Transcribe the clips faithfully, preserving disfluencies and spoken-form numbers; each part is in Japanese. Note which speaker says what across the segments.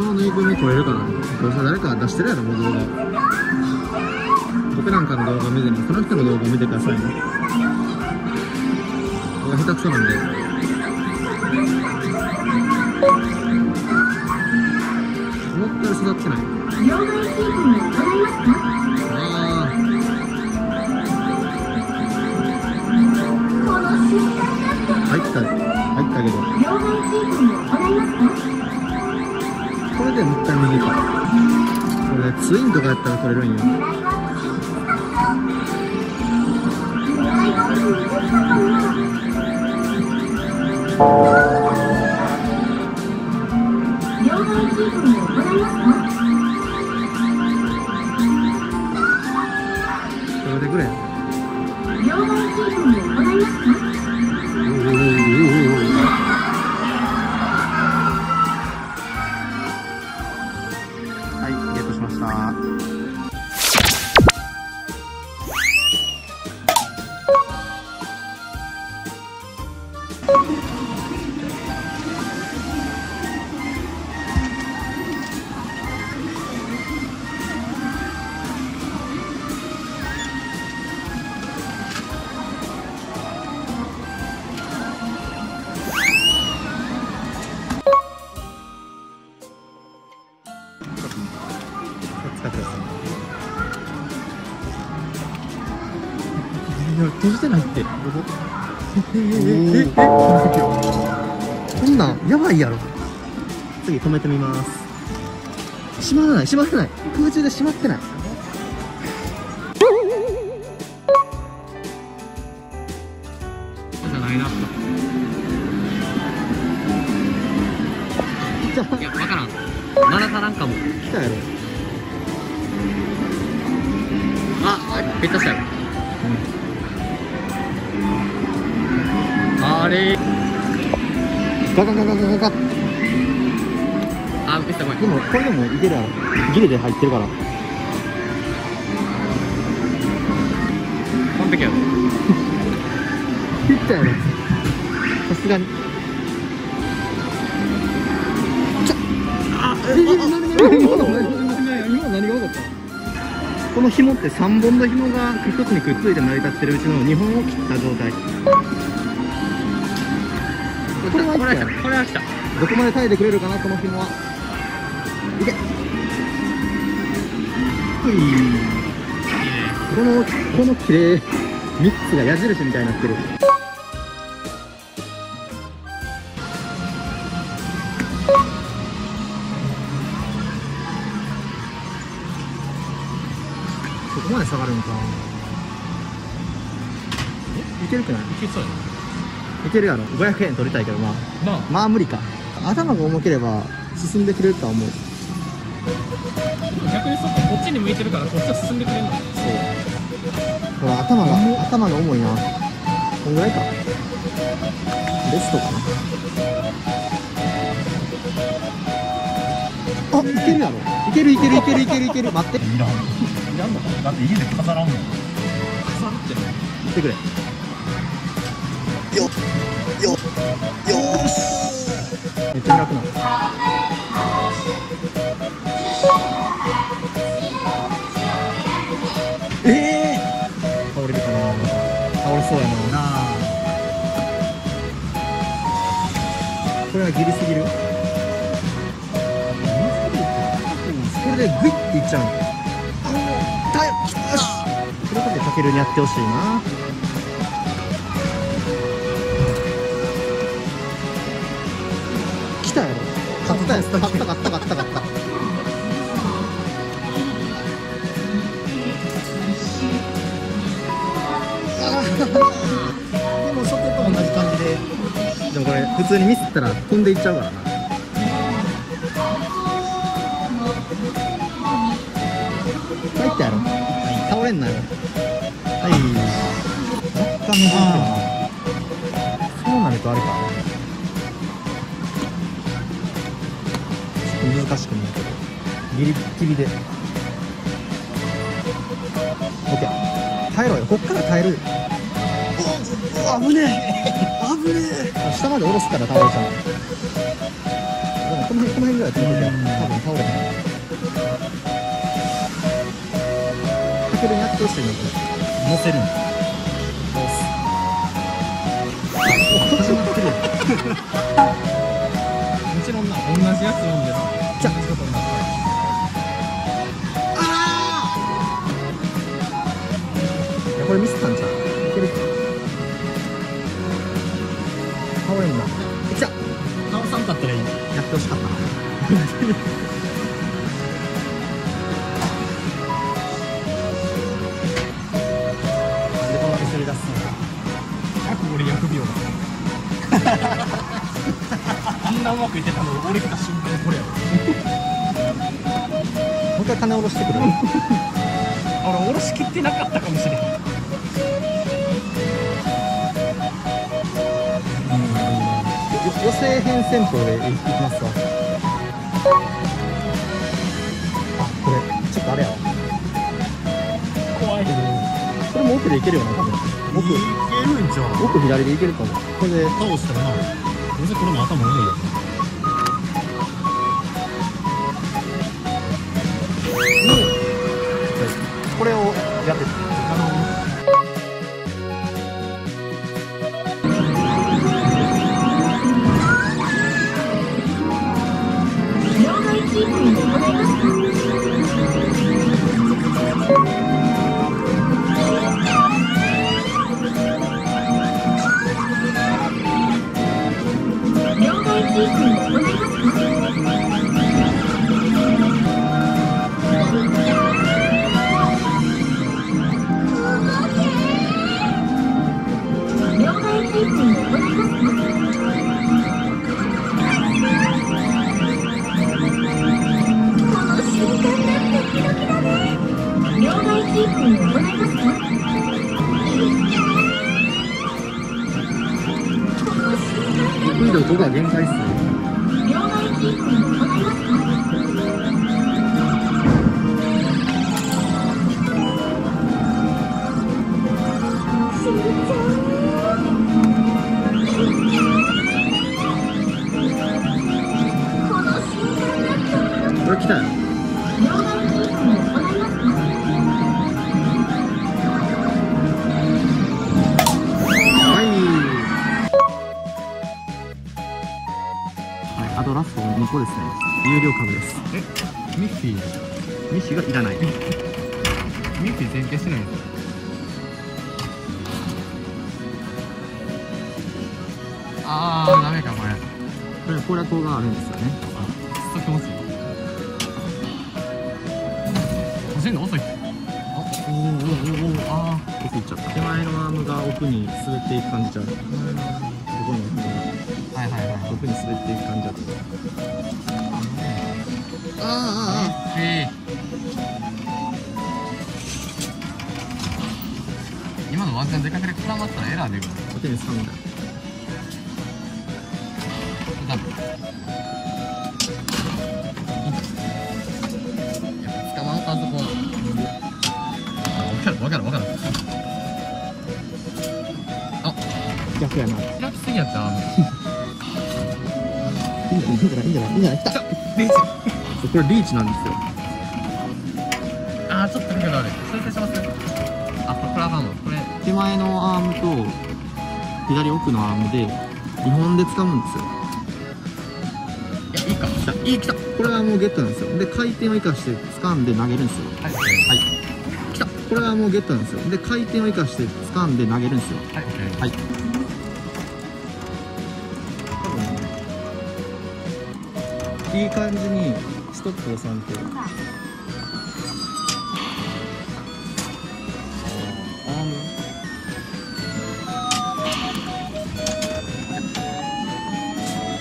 Speaker 1: のぬいぐるみ撮れるかな。どうせ誰か出してるやろ、もう動画。僕なんかの動画見ずに、その人の動画見てくださいね。僕が下手くそなんで。思ったより育ってない。ああ。入った入ったけど。これでもう一回右か。これツインとかやったら取れるんよ。それでくれ。はい、ゲットしました。使ってください。いや、閉じてないって。ええええ、こんなんやばいやろ。次止めてみます。閉まらない閉まらない、空中で閉まってない。じゃないな。いや、わからん。ならからんかも。来たやろ。あ、ペッタしたよ。うん、あれガガガガガガガ。あ、ペッタごめん。でもこれでもいけるやろ。ギリで入ってるから。完璧やろ。ペッタやろ。さすがに。え、何何何今の何が分かった？この紐ってさんぼんの紐がひとつにくっついて成り立ってるうちのにほんを切った状態。これは来た。これは来た。どこまで耐えてくれるかな、この紐は。いけ。ほい。このこの綺麗みっつが矢印みたいになってる。ここまで下がるんか。え、いけるくない？いけそうやな。いけるやろ。ごひゃくえん取りたいけど、まあなあ、まあ無理か。頭が重ければ進んでくれるとは思う。
Speaker 2: 逆にそっか、こっちに向いてるからこっちは進んでくれるんだよ。
Speaker 1: そう、ほら、頭が頭が重いな。こんぐらいか。ベストかな。あ、いけるやろ。いけるいけるいけるいけるいける。待って、いらんいらんのか。だって家で飾らんもん。飾るってね。言ってくれ。よっよっよーし。めっちゃ楽なの。ええー、倒れるかな。倒れそうやな。これはギリすぎる。これでグイッていっちゃうの。だよ、よし。これだけかけるにやってほしいな。来たやろ。勝ったやつ。勝った勝った勝った勝った。でもそこと同じ感じで。でもこれ普通にミスったら飛んでいっちゃうからな。入ったやろ。倒れんなよ。はい。若干難しいな。そうなるとあれか。ちょっと難しくないけど。ギリギリで。オッケー。耐えろよ。こっから耐える。お、危ねえ。危ねえ。下まで下ろすから倒れちゃう。でもこの辺この辺ぐらい止めとけば多分倒れへん。かけるにやってほしいなこれ。乗せるん始まってるやん。
Speaker 2: もちろんな同じやつ読んでさ
Speaker 1: じゃ
Speaker 2: 同じことになった
Speaker 1: いやこれミスったんちゃう。いけるか倒れんな。来た。
Speaker 2: 倒さんかったらいい。
Speaker 1: やってほしかったな。なんでこんなにすり出すのか。
Speaker 2: 約俺約秒だあんなうまくいってたのに俺来た瞬間にこれやろ
Speaker 1: もう一回金下ろしてくる。
Speaker 2: 俺下ろしきってなかったかもしれん。
Speaker 1: 予勢変戦法でいきますわ。あ、これちょっとあれやわ。
Speaker 2: 怖い。
Speaker 1: これも奥でいけるよな多分。奥
Speaker 2: いけるんちゃう。
Speaker 1: 奥左でいけると思う。これで
Speaker 2: 倒したらな。どうせこれも頭重いよ。
Speaker 1: これをやって運動とか限界っすね。これ来たよ。あとラストにこですね。有料株です。
Speaker 2: え、ミッフィー
Speaker 1: ミッシュがいらない。
Speaker 2: ミッフィー全消しないんですよ。あー、ダメかこれ。
Speaker 1: これ攻略法があるんですよね。
Speaker 2: あ、くっそ気持ちいい。閉じるの遅いって。あ、おーおーおーおー、あー。
Speaker 1: 奥行っちゃった。手前のアームが奥に滑っていく感じちゃう。どこに
Speaker 2: はいはいはい。
Speaker 1: 奥に滑っていく感じだと。ああああ。
Speaker 2: えー、今のワンチャン出かけで絡まったらエラー出るの。
Speaker 1: お手に掴んだ。
Speaker 2: ダメ。いや、捕まんかあそこは。分かる分かる分かる。あ、
Speaker 1: 逆やな。
Speaker 2: 開きすぎやった
Speaker 1: いいんじゃないいいんじゃないいいんじゃないいいんじゃない。来た。
Speaker 2: リーチ。
Speaker 1: これリーチなんですよ。
Speaker 2: あー、ちょっとだけどあれ修正します。あ、これこれあかんのこれ。
Speaker 1: 手前のアームと左奥のアームでにほんで掴むんですよ。
Speaker 2: いや、いいか。
Speaker 1: 来た。いい来た。これはもうゲットなんですよ。で回転を生かして掴んで投げるんですよ。
Speaker 2: はい
Speaker 1: はい。来た。これはもうゲットなんですよ。で回転を生かして掴んで投げるんですよ。
Speaker 2: はい、
Speaker 1: はい。いい感じにストップをさんと。アーム。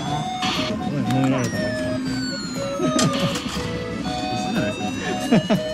Speaker 1: あ、ごめん、飲められたからさ。一緒じゃないですか。